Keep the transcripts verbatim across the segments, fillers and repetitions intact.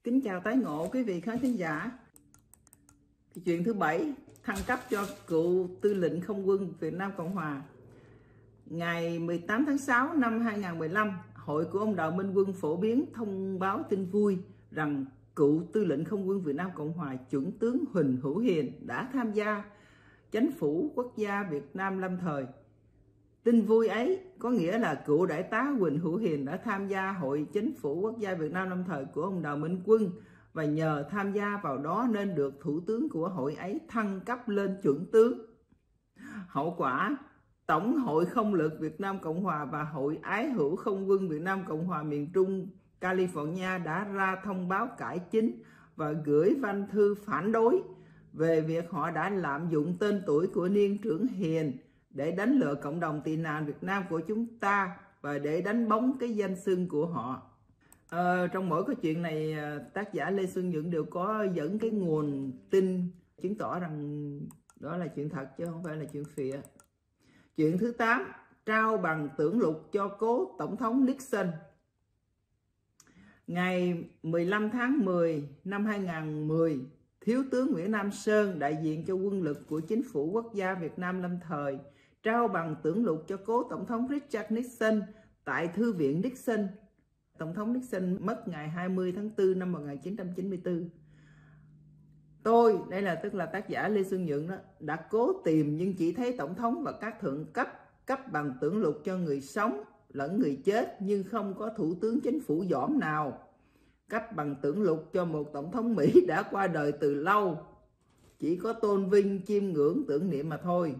Kính chào tái ngộ quý vị khán thính giả. Cái chuyện thứ bảy, thăng cấp cho cựu tư lệnh không quân Việt Nam Cộng Hòa. Ngày mười tám tháng sáu năm hai nghìn không trăm mười lăm, hội của ông Đào Minh Quân phổ biến thông báo tin vui rằng cựu tư lệnh không quân Việt Nam Cộng Hòa chuẩn tướng Huỳnh Hữu Hiền đã tham gia Chánh phủ quốc gia Việt Nam lâm thời. Tin vui ấy có nghĩa là cựu đại tá Huỳnh Hữu Hiền đã tham gia Hội Chánh phủ quốc gia Việt Nam lâm thời của ông Đào Minh Quân, và nhờ tham gia vào đó nên được thủ tướng của hội ấy thăng cấp lên chuẩn tướng. Hậu quả, Tổng hội Không lực Việt Nam Cộng Hòa và Hội Ái hữu Không quân Việt Nam Cộng Hòa miền Trung California đã ra thông báo cải chính và gửi văn thư phản đối về việc họ đã lạm dụng tên tuổi của niên trưởng Hiền để đánh lừa cộng đồng tị nạn Việt Nam của chúng ta và để đánh bóng cái danh xưng của họ. À, trong mỗi cái chuyện này, tác giả Lê Xuân Nhưỡng đều có dẫn cái nguồn tin chứng tỏ rằng đó là chuyện thật chứ không phải là chuyện phịa. Chuyện thứ tám, trao bằng tưởng lục cho cố Tổng thống Nixon. Ngày mười lăm tháng mười năm hai nghìn không trăm mười, Thiếu tướng Nguyễn Nam Sơn, đại diện cho quân lực của Chính phủ quốc gia Việt Nam lâm thời, trao bằng tưởng lục cho cố Tổng thống Richard Nixon tại Thư viện Nixon. Tổng thống Nixon mất ngày hai mươi tháng tư năm một nghìn chín trăm chín mươi tư. Tôi, đây là tức là tác giả Lê Xuân Nhưỡng đó, đã cố tìm nhưng chỉ thấy Tổng thống và các thượng cấp cấp bằng tưởng lục cho người sống lẫn người chết, nhưng không có Thủ tướng Chính phủ Giỏm nào cấp bằng tưởng lục cho một Tổng thống Mỹ đã qua đời từ lâu. Chỉ có tôn vinh, chiêm ngưỡng, tưởng niệm mà thôi.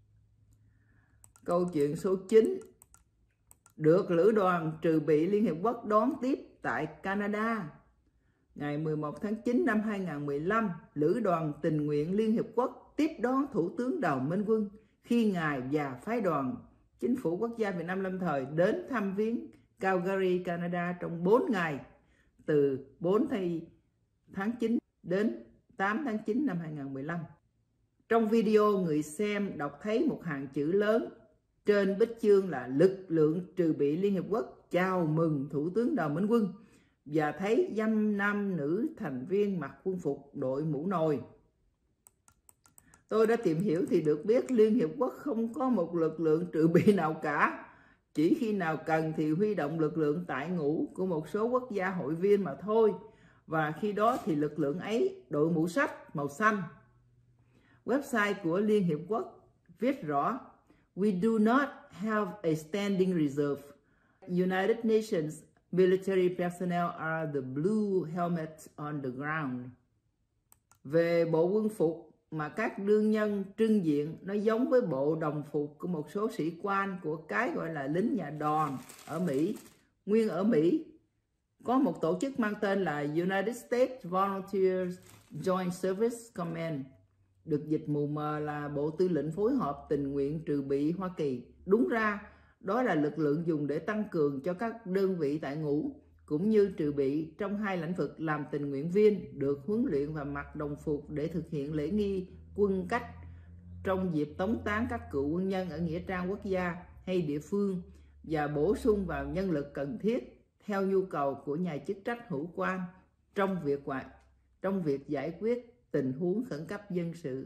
Câu chuyện số chín, được Lữ đoàn Trừ bị Liên Hiệp Quốc đón tiếp tại Canada. Ngày mười một tháng chín năm hai nghìn không trăm mười lăm, Lữ đoàn Tình nguyện Liên Hiệp Quốc tiếp đón Thủ tướng Đào Minh Quân khi Ngài và phái đoàn Chính phủ quốc gia Việt Nam lâm thời đến thăm viếng Calgary, Canada trong bốn ngày, từ bốn tháng chín đến tám tháng chín năm hai nghìn không trăm mười lăm. Trong video, người xem đọc thấy một hàng chữ lớn trên bích chương là lực lượng trừ bị Liên Hiệp Quốc chào mừng Thủ tướng Đào Minh Quân, và thấy dăm nam nữ thành viên mặc quân phục đội mũ nồi. Tôi đã tìm hiểu thì được biết Liên Hiệp Quốc không có một lực lượng trừ bị nào cả. Chỉ khi nào cần thì huy động lực lượng tại ngũ của một số quốc gia hội viên mà thôi. Và khi đó thì lực lượng ấy đội mũ sách màu xanh. Website của Liên Hiệp Quốc viết rõ: We do not have a standing reserve. United Nations military personnel are the blue helmets on the ground. Về bộ quân phục mà các đương nhân trưng diện, nó giống với bộ đồng phục của một số sĩ quan của cái gọi là lính nhà đòn ở Mỹ. Nguyên ở Mỹ có một tổ chức mang tên là United States Volunteers Joint Service Command, được dịch mù mờ là Bộ Tư lệnh Phối hợp Tình nguyện Trừ bị Hoa Kỳ. Đúng ra, đó là lực lượng dùng để tăng cường cho các đơn vị tại ngũ cũng như trừ bị trong hai lĩnh vực làm tình nguyện viên, được huấn luyện và mặc đồng phục để thực hiện lễ nghi quân cách trong dịp tống táng các cựu quân nhân ở nghĩa trang quốc gia hay địa phương, và bổ sung vào nhân lực cần thiết theo nhu cầu của nhà chức trách hữu quan trong việc ngoại trong việc giải quyết tình huống khẩn cấp dân sự.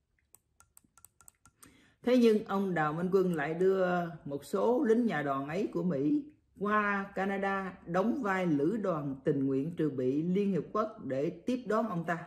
Thế nhưng ông Đào Minh Quân lại đưa một số lính nhà đòn ấy của Mỹ qua Canada đóng vai Lữ đoàn Tình nguyện Trừ bị Liên Hiệp Quốc để tiếp đón ông ta.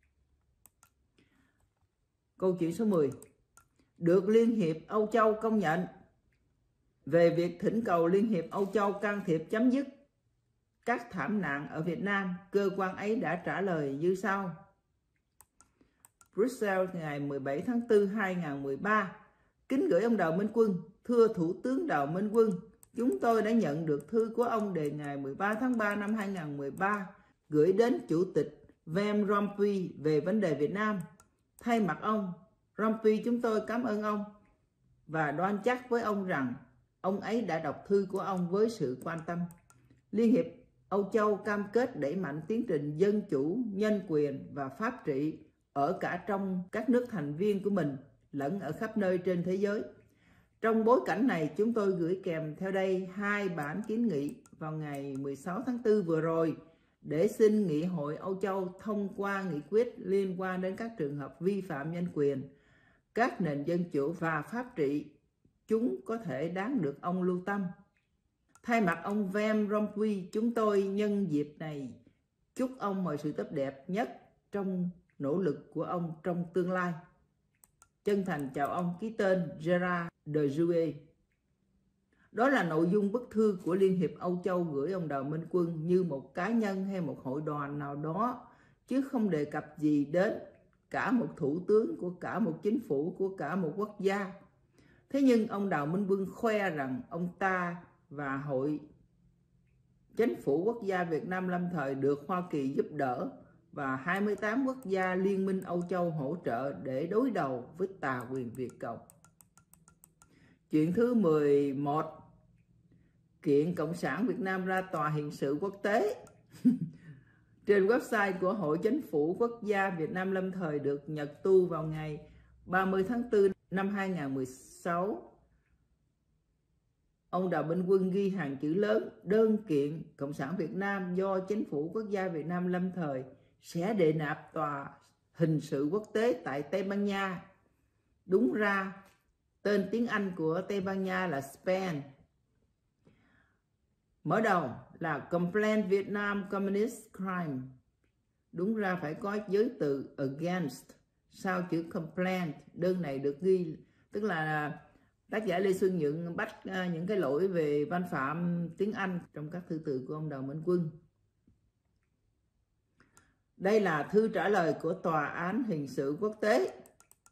Câu chuyện số mười, được Liên hiệp Âu Châu công nhận. Về việc thỉnh cầu Liên hiệp Âu Châu can thiệp chấm dứt các thảm nạn ở Việt Nam, cơ quan ấy đã trả lời như sau. Brussels, ngày mười bảy tháng tư năm hai nghìn không trăm mười ba. Kính gửi ông Đào Minh Quân. Thưa Thủ tướng Đào Minh Quân, chúng tôi đã nhận được thư của ông đề ngày mười ba tháng ba năm hai nghìn không trăm mười ba gửi đến Chủ tịch Van Rompuy về vấn đề Việt Nam. Thay mặt ông, Rompuy chúng tôi cảm ơn ông và đoan chắc với ông rằng ông ấy đã đọc thư của ông với sự quan tâm. Liên hiệp Âu Châu cam kết đẩy mạnh tiến trình dân chủ, nhân quyền và pháp trị ở cả trong các nước thành viên của mình lẫn ở khắp nơi trên thế giới. Trong bối cảnh này, chúng tôi gửi kèm theo đây hai bản kiến nghị vào ngày mười sáu tháng tư vừa rồi để xin Nghị hội Âu Châu thông qua nghị quyết liên quan đến các trường hợp vi phạm nhân quyền, các nền dân chủ và pháp trị, chúng có thể đáng được ông lưu tâm. Thay mặt ông Van Rompuy, chúng tôi nhân dịp này chúc ông mọi sự tốt đẹp nhất trong nỗ lực của ông trong tương lai. Chân thành chào ông, ký tên Gerard Dejoux. Đó là nội dung bức thư của Liên hiệp Âu Châu gửi ông Đào Minh Quân như một cá nhân hay một hội đoàn nào đó, chứ không đề cập gì đến cả một thủ tướng của cả một chính phủ của cả một quốc gia. Thế nhưng ông Đào Minh Quân khoe rằng ông ta và Hội Chính phủ Quốc gia Việt Nam lâm thời được Hoa Kỳ giúp đỡ và hai mươi tám quốc gia Liên minh Âu Châu hỗ trợ để đối đầu với tà quyền Việt Cộng. Chuyện thứ mười một. Kiện Cộng sản Việt Nam ra tòa hình sự quốc tế. Trên website của Hội Chính phủ Quốc gia Việt Nam lâm thời được nhật tu vào ngày ba mươi tháng tư năm hai nghìn không trăm mười sáu, ông Đào Minh Quân ghi hàng chữ lớn: đơn kiện Cộng sản Việt Nam do Chính phủ Quốc gia Việt Nam lâm thời sẽ đệ nạp tòa hình sự quốc tế tại Tây Ban Nha. Đúng ra, tên tiếng Anh của Tây Ban Nha là Spain. Mở đầu là Complaint Vietnam Communist Crime. Đúng ra phải có giới từ against sau chữ complaint. Đơn này được ghi, tức là tác giả Lê Xuân Nhuận bắt những cái lỗi về văn phạm tiếng Anh trong các thư từ của ông Đào Minh Quân. Đây là thư trả lời của Tòa án Hình sự Quốc tế.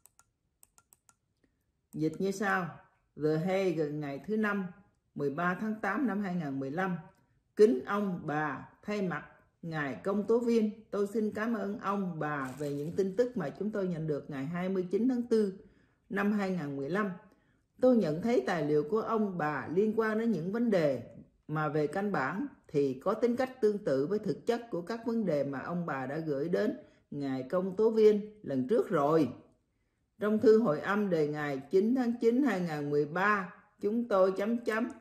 Dịch như sau: The Hague, ngày thứ năm, mười ba tháng tám năm hai nghìn không trăm mười lăm. Kính ông bà, thay mặt ngài công tố viên, tôi xin cảm ơn ông bà về những tin tức mà chúng tôi nhận được ngày hai mươi chín tháng tư năm hai nghìn không trăm mười lăm. Tôi nhận thấy tài liệu của ông bà liên quan đến những vấn đề mà về căn bản thì có tính cách tương tự với thực chất của các vấn đề mà ông bà đã gửi đến ngài công tố viên lần trước rồi. Trong thư hồi âm đề ngày chín tháng chín năm hai nghìn không trăm mười ba, chúng tôi chấm chấm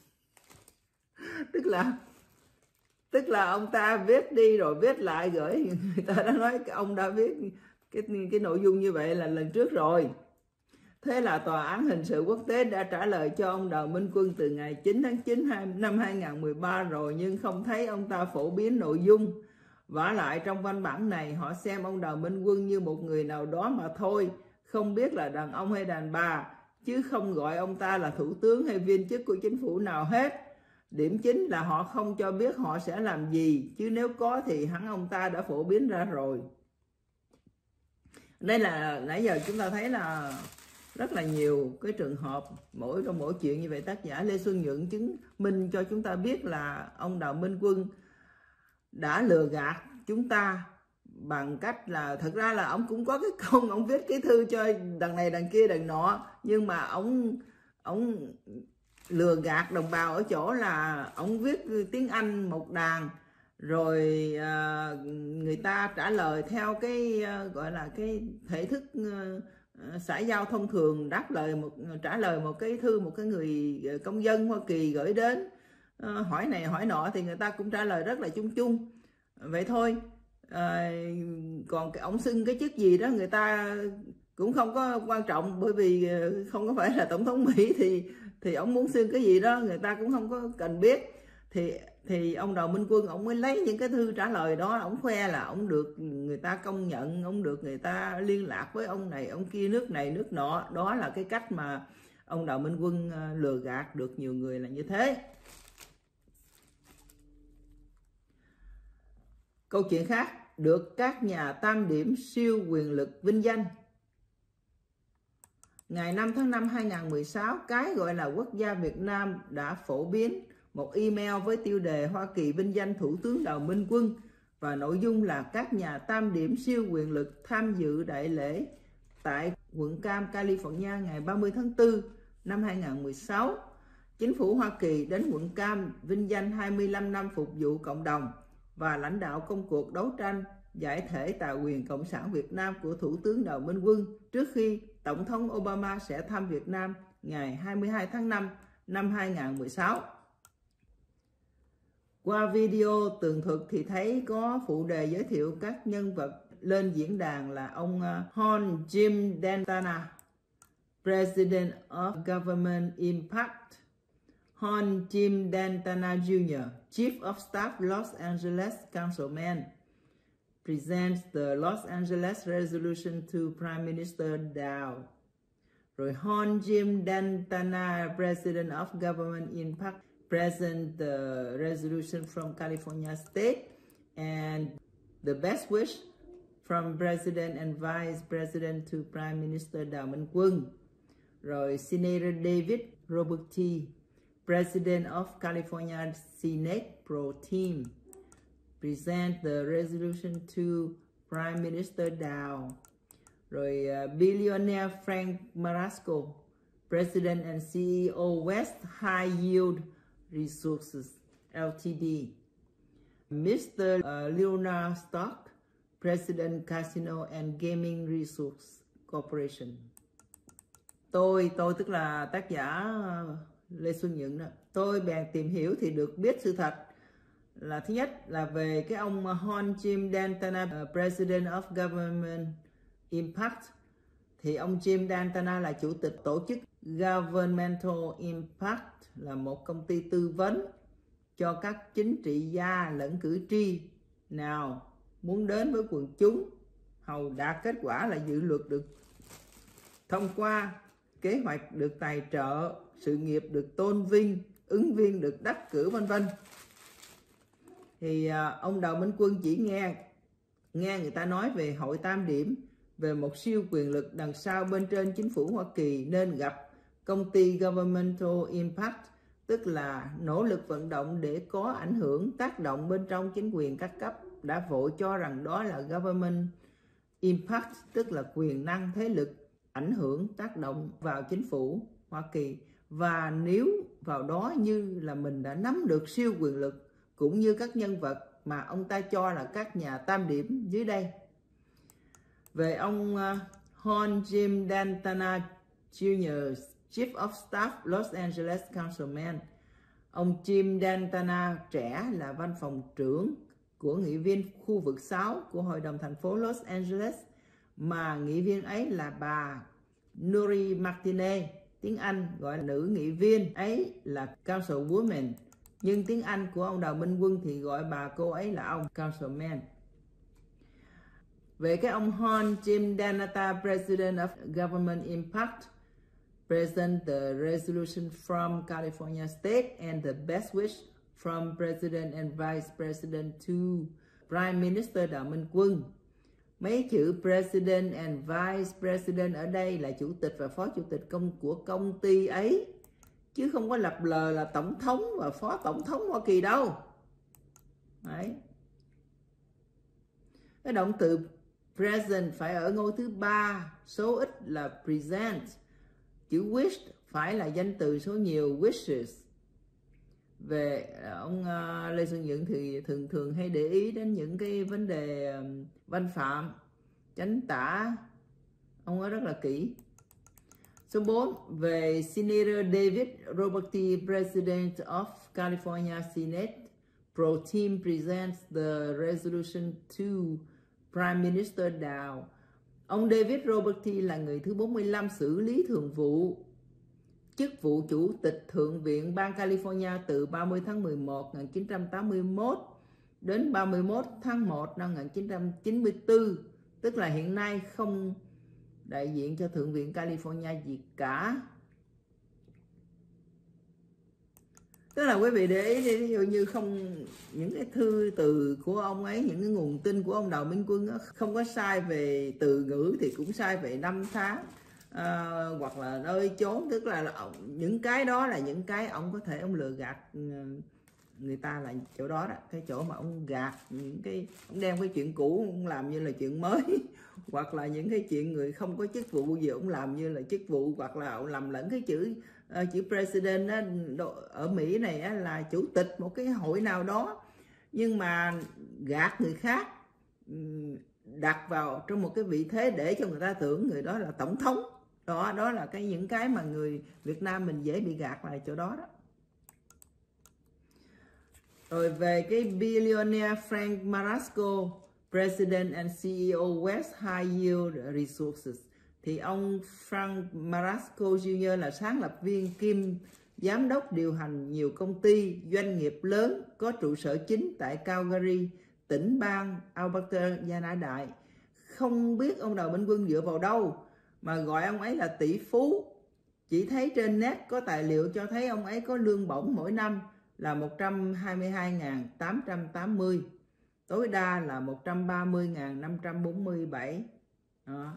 tức là tức là ông ta viết đi rồi viết lại gửi, người ta đã nói ông đã viết cái cái nội dung như vậy là lần trước rồi. Thế là Tòa án Hình sự Quốc tế đã trả lời cho ông Đào Minh Quân từ ngày chín tháng chín năm hai nghìn không trăm mười ba rồi, nhưng không thấy ông ta phổ biến nội dung. Vả lại trong văn bản này họ xem ông Đào Minh Quân như một người nào đó mà thôi, không biết là đàn ông hay đàn bà, chứ không gọi ông ta là thủ tướng hay viên chức của chính phủ nào hết. Điểm chính là họ không cho biết họ sẽ làm gì, chứ nếu có thì hẳn ông ta đã phổ biến ra rồi. Đây là nãy giờ chúng ta thấy là rất là nhiều cái trường hợp, mỗi trong mỗi chuyện như vậy tác giả Lê Xuân Nhuận chứng minh cho chúng ta biết là ông Đào Minh Quân đã lừa gạt chúng ta bằng cách là thật ra là ông cũng có cái công, ông viết cái thư cho đằng này đằng kia đằng nọ, nhưng mà ông ông lừa gạt đồng bào ở chỗ là ông viết tiếng Anh một đàn, rồi à, người ta trả lời theo cái à, gọi là cái thể thức à, xã giao thông thường, đáp lời một trả lời một cái thư một cái người công dân Hoa Kỳ gửi đến, à, hỏi này hỏi nọ thì người ta cũng trả lời rất là chung chung vậy thôi. À, còn cái ông xưng cái chức gì đó người ta cũng không có quan trọng, bởi vì không có phải là tổng thống Mỹ thì thì ông muốn xưng cái gì đó người ta cũng không có cần biết. Thì thì ông Đào Minh Quân ông mới lấy những cái thư trả lời đó, ông khoe là ông được người ta công nhận, ông được người ta liên lạc với ông này ông kia, nước này nước nọ. Đó là cái cách mà ông Đào Minh Quân lừa gạt được nhiều người là như thế. Câu chuyện khác, được các nhà tam điểm siêu quyền lực vinh danh. Ngày năm tháng năm năm hai nghìn không trăm mười sáu, cái gọi là Quốc gia Việt Nam đã phổ biến một email với tiêu đề Hoa Kỳ vinh danh Thủ tướng Đào Minh Quân, và nội dung là các nhà tam điểm siêu quyền lực tham dự đại lễ tại quận Cam, California ngày ba mươi tháng tư năm hai nghìn không trăm mười sáu. Chính phủ Hoa Kỳ đến quận Cam vinh danh hai mươi lăm năm phục vụ cộng đồng và lãnh đạo công cuộc đấu tranh giải thể tà quyền Cộng sản Việt Nam của Thủ tướng Đào Minh Quân trước khi Tổng thống Obama sẽ thăm Việt Nam ngày hai mươi hai tháng năm năm hai nghìn không trăm mười sáu. Qua video tường thuật thì thấy có phụ đề giới thiệu các nhân vật lên diễn đàn là ông Hon Jim Dantana, President of Government Impact, Hon Jim Dantana Junior, Chief of Staff Los Angeles Councilman, presents the Los Angeles resolution to Prime Minister Dow. Rồi Hon Jim Dantana, President of Government Impact, present the resolution from California State, and the best wish from President and Vice President to Prime Minister Đào Minh Quân. Rồi Senator David Roberti, President of California Senate Pro Tem, present the resolution to Prime Minister Đào. Rồi uh, billionaire Frank Marasco, President and C E O West High Yield Resources L T D. Mister Uh, Leonard Stock, President Casino and Gaming Resource Corporation. Tôi, tôi tức là tác giả Lê Xuân Nhuận đó. Tôi bèn tìm hiểu thì được biết sự thật là thứ nhất là về cái ông Hon Jim Dantana, uh, President of Government Impact. Thì ông Jim Dantana là chủ tịch tổ chức Governmental Impact, là một công ty tư vấn cho các chính trị gia lẫn cử tri nào muốn đến với quần chúng hầu đạt kết quả là dự luật được thông qua, kế hoạch được tài trợ, sự nghiệp được tôn vinh, ứng viên được đắc cử, vân vân. Thì à, ông Đào Minh Quân chỉ nghe nghe người ta nói về hội tam điểm, về một siêu quyền lực đằng sau bên trên chính phủ Hoa Kỳ, nên gặp công ty Governmental Impact, tức là nỗ lực vận động để có ảnh hưởng, tác động bên trong chính quyền các cấp, đã vội cho rằng đó là Government Impact, tức là quyền năng, thế lực, ảnh hưởng, tác động vào chính phủ Hoa Kỳ. Và nếu vào đó như là mình đã nắm được siêu quyền lực, cũng như các nhân vật mà ông ta cho là các nhà tam điểm dưới đây. Về ông uh, Hon Jim Dantana Junior, Chief of Staff Los Angeles Councilman. Ông Jim Dantana trẻ là văn phòng trưởng của nghị viên khu vực sáu của Hội đồng thành phố Los Angeles, mà nghị viên ấy là bà Nury Martinez, tiếng Anh gọi là nữ nghị viên ấy là Councilwoman, nhưng tiếng Anh của ông Đào Minh Quân thì gọi bà cô ấy là ông Councilman. Về cái ông Hon Jim Dantana, President of Government Impact, present the resolution from California State and the best wish from President and Vice President to Prime Minister Đào Minh Quân. Mấy chữ President and Vice President ở đây là chủ tịch và phó chủ tịch công của công ty ấy, chứ không có lập lờ là tổng thống và phó tổng thống Hoa Kỳ đâu. Đấy. Cái động từ present phải ở ngôi thứ ba, số ít là present. Chữ wish phải là danh từ số nhiều, wishes. Về ông uh, Lê Xuân Nhuận thì thường thường hay để ý đến những cái vấn đề um, văn phạm, chánh tả, ông ấy rất là kỹ. Số bốn, về Senator David Roberti, President of California Senate Pro Tem, presents the resolution to Prime Minister Dow. Ông David Roberti là người thứ bốn mươi lăm xử lý thường vụ chức vụ chủ tịch Thượng viện bang California từ ba mươi tháng mười một năm một nghìn chín trăm tám mươi mốt đến ba mươi mốt tháng một năm một nghìn chín trăm chín mươi tư, tức là hiện nay không đại diện cho Thượng viện California gì cả. Tức là quý vị để ý đi, ví dụ như không, những cái thư từ của ông ấy, những cái nguồn tin của ông Đào Minh Quân đó, không có sai về từ ngữ thì cũng sai về năm tháng à, hoặc là nơi chốn, tức là, là những cái đó là những cái ông có thể ông lừa gạt người ta là chỗ đó đó, cái chỗ mà ông gạt những cái, ông đem cái chuyện cũ ông làm như là chuyện mới hoặc là những cái chuyện người không có chức vụ gì ông làm như là chức vụ, hoặc là ông làm lẫn cái chữ uh, chữ president á, ở Mỹ này á, là chủ tịch một cái hội nào đó, nhưng mà gạt người khác, đặt vào trong một cái vị thế để cho người ta tưởng người đó là tổng thống. Đó, đó là cái những cái mà người Việt Nam mình dễ bị gạt là chỗ đó đó. Rồi về cái billionaire Frank Marasco, President and xê e ô West High Yield Resources, thì ông Frank Marasco Junior là sáng lập viên kiêm giám đốc điều hành nhiều công ty, doanh nghiệp lớn có trụ sở chính tại Calgary, tỉnh bang Alberta, Gia Nã Đại. Không biết ông Đào Minh Quân dựa vào đâu mà gọi ông ấy là tỷ phú. Chỉ thấy trên net có tài liệu cho thấy ông ấy có lương bổng mỗi năm là một trăm hai mươi hai nghìn tám trăm tám mươi, tối đa là một trăm ba mươi nghìn năm trăm bốn mươi bảy. Đó.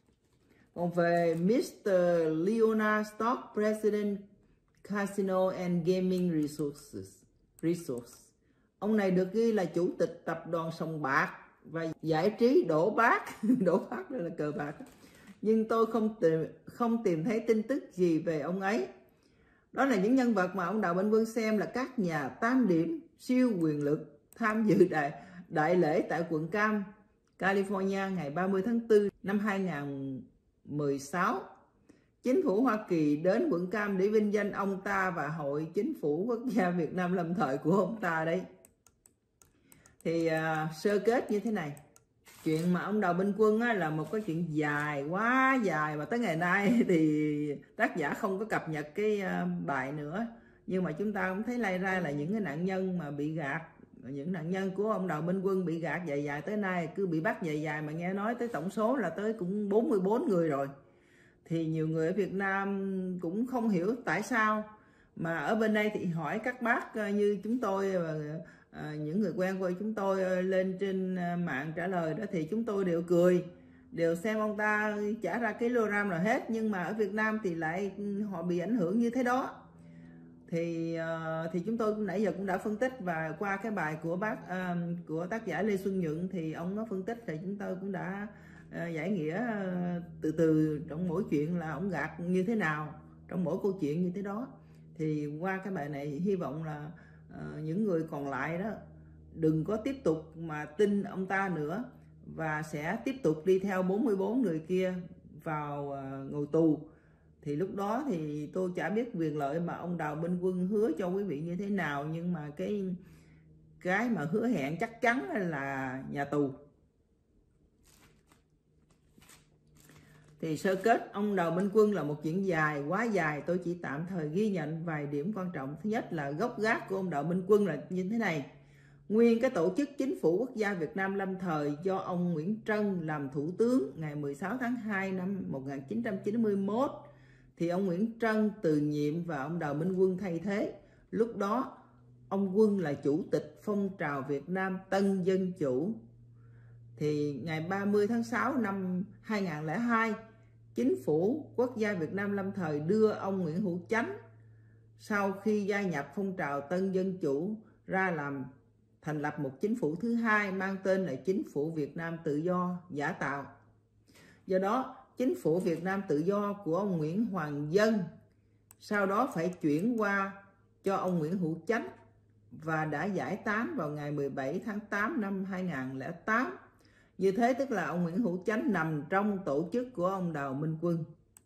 Còn về mít tơ Leonard Stock, President Casino and Gaming Resources, Resource. Ông này được ghi là chủ tịch tập đoàn sòng bạc và giải trí đổ bát. Đổ bát đây là cờ bạc. Nhưng tôi không tìm, không tìm thấy tin tức gì về ông ấy. Đó là những nhân vật mà ông Đào Minh Quân xem là các nhà tam điểm siêu quyền lực tham dự đại, đại lễ tại quận Cam, California ngày ba mươi tháng tư năm hai nghìn không trăm mười sáu. Chính phủ Hoa Kỳ đến quận Cam để vinh danh ông ta và Hội Chính phủ Quốc gia Việt Nam lâm thời của ông ta đấy. Thì uh, sơ kết như thế này. Chuyện mà ông Đào Minh Quân á, là một cái chuyện dài, quá dài, mà tới ngày nay thì tác giả không có cập nhật cái uh, bài nữa. Nhưng mà chúng ta cũng thấy lay ra là những cái nạn nhân mà bị gạt, những nạn nhân của ông Đào Minh Quân bị gạt dài dài tới nay, cứ bị bắt dài dài mà nghe nói tới tổng số là tới cũng bốn mươi bốn người rồi. Thì nhiều người ở Việt Nam cũng không hiểu tại sao, mà ở bên đây thì hỏi các bác như chúng tôi và à, những người quen của chúng tôi lên trên mạng trả lời đó, thì chúng tôi đều cười, đều xem ông ta trả ra cái kilogram rồi hết. Nhưng mà ở Việt Nam thì lại họ bị ảnh hưởng như thế đó. Thì uh, thì chúng tôi nãy giờ cũng đã phân tích, và qua cái bài của bác uh, của tác giả Lê Xuân Nhuận thì ông có phân tích, thì chúng tôi cũng đã uh, giải nghĩa uh, từ từ trong mỗi chuyện là ông gạt như thế nào, trong mỗi câu chuyện như thế đó. Thì qua cái bài này hy vọng là uh, những người còn lại đó đừng có tiếp tục mà tin ông ta nữa, và sẽ tiếp tục đi theo bốn mươi bốn người kia vào uh, ngồi tù. Thì lúc đó thì tôi chả biết quyền lợi mà ông Đào Minh Quân hứa cho quý vị như thế nào, nhưng mà cái cái mà hứa hẹn chắc chắn là nhà tù. Thì sơ kết, ông Đào Minh Quân là một chuyện dài, quá dài, tôi chỉ tạm thời ghi nhận vài điểm quan trọng. Thứ nhất là gốc gác của ông Đào Minh Quân là như thế này. Nguyên cái tổ chức Chính phủ Quốc gia Việt Nam lâm thời do ông Nguyễn Trân làm thủ tướng ngày mười sáu tháng hai năm một nghìn chín trăm chín mươi mốt, thì ông Nguyễn Trân từ nhiệm và ông Đào Minh Quân thay thế. Lúc đó ông Quân là chủ tịch phong trào Việt Nam Tân Dân Chủ. Thì ngày ba mươi tháng sáu năm hai nghìn không trăm lẻ hai, Chính phủ Quốc gia Việt Nam lâm thời đưa ông Nguyễn Hữu Chánh sau khi gia nhập phong trào Tân Dân Chủ ra làm thành lập một chính phủ thứ hai mang tên là Chính phủ Việt Nam Tự Do giả tạo. Do đó, Chính phủ Việt Nam Tự Do của ông Nguyễn Hoàng Dân sau đó phải chuyển qua cho ông Nguyễn Hữu Chánh và đã giải tán vào ngày mười bảy tháng tám năm hai nghìn không trăm lẻ tám. Như thế tức là ông Nguyễn Hữu Chánh nằm trong tổ chức của ông Đào Minh Quân.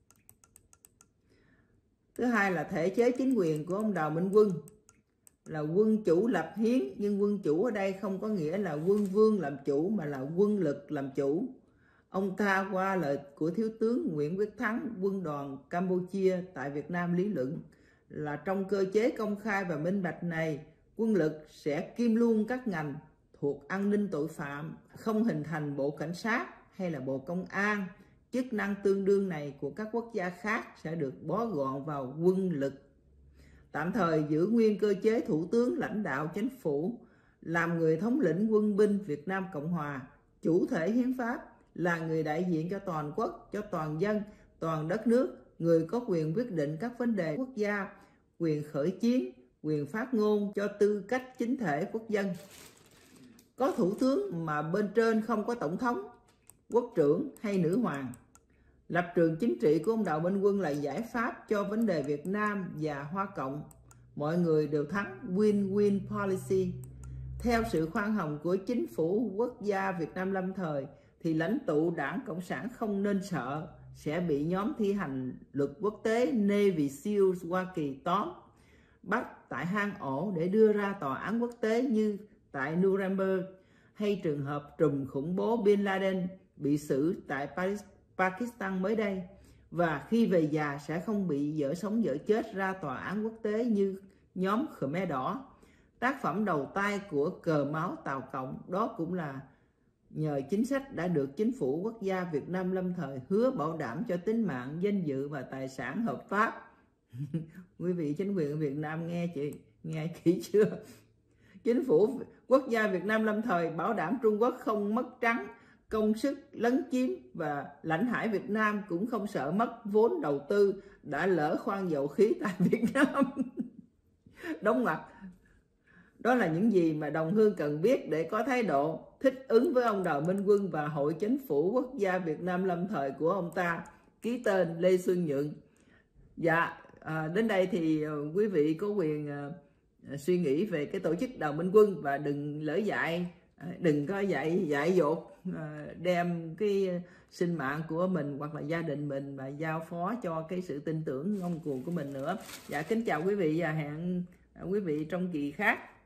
Thứ hai là thể chế chính quyền của ông Đào Minh Quân là quân chủ lập hiến, nhưng quân chủ ở đây không có nghĩa là quân vương làm chủ mà là quân lực làm chủ. Ông ta qua lời của Thiếu tướng Nguyễn Quyết Thắng, quân đoàn Campuchia tại Việt Nam lý luận là trong cơ chế công khai và minh bạch này, quân lực sẽ kiêm luôn các ngành thuộc an ninh tội phạm, không hình thành bộ cảnh sát hay là bộ công an. Chức năng tương đương này của các quốc gia khác sẽ được bó gọn vào quân lực. Tạm thời giữ nguyên cơ chế thủ tướng lãnh đạo chính phủ, làm người thống lĩnh quân binh Việt Nam Cộng Hòa, chủ thể hiến pháp, là người đại diện cho toàn quốc, cho toàn dân, toàn đất nước, người có quyền quyết định các vấn đề quốc gia, quyền khởi chiến, quyền phát ngôn cho tư cách chính thể quốc dân. Có thủ tướng mà bên trên không có tổng thống, quốc trưởng hay nữ hoàng. Lập trường chính trị của ông Đào Minh Quân là giải pháp cho vấn đề Việt Nam và Hoa Cộng. Mọi người đều thắng, win-win policy. Theo sự khoan hồng của Chính phủ Quốc gia Việt Nam lâm thời, thì lãnh tụ Đảng Cộng sản không nên sợ sẽ bị nhóm thi hành luật quốc tế Navy SEALs Hoa Kỳ tóm. bắt tại hang ổ để đưa ra tòa án quốc tế như tại Nuremberg, hay trường hợp trùm khủng bố Bin Laden bị xử tại Pakistan mới đây, và khi về già sẽ không bị dở sống dở chết ra tòa án quốc tế như nhóm Khmer Đỏ. Tác phẩm đầu tay của Cờ Máu Tàu Cộng đó cũng là nhờ chính sách đã được chính phủ quốc gia Việt Nam lâm thời hứa bảo đảm cho tính mạng, danh dự và tài sản hợp pháp. Quý vị chính quyền Việt Nam nghe chị, nghe kỹ chưa? Chính phủ quốc gia Việt Nam lâm thời bảo đảm Trung Quốc không mất trắng công sức lấn chiếm, và lãnh hải Việt Nam cũng không sợ mất vốn đầu tư đã lỡ khoan dầu khí tại Việt Nam. Đóng ngoặc. Đó là những gì mà đồng hương cần biết để có thái độ thích ứng với ông Đào Minh Quân và Hội Chính phủ Quốc gia Việt Nam lâm thời của ông ta. Ký tên Lê Xuân Nhuận. Dạ, à, đến đây thì quý vị có quyền à, suy nghĩ về cái tổ chức Đào Minh Quân, và đừng lỡ dại, đừng có dạy dạy dột à, đem cái sinh mạng của mình hoặc là gia đình mình và giao phó cho cái sự tin tưởng ngông cuồng của mình nữa. Dạ, kính chào quý vị và hẹn quý vị trong kỳ khác.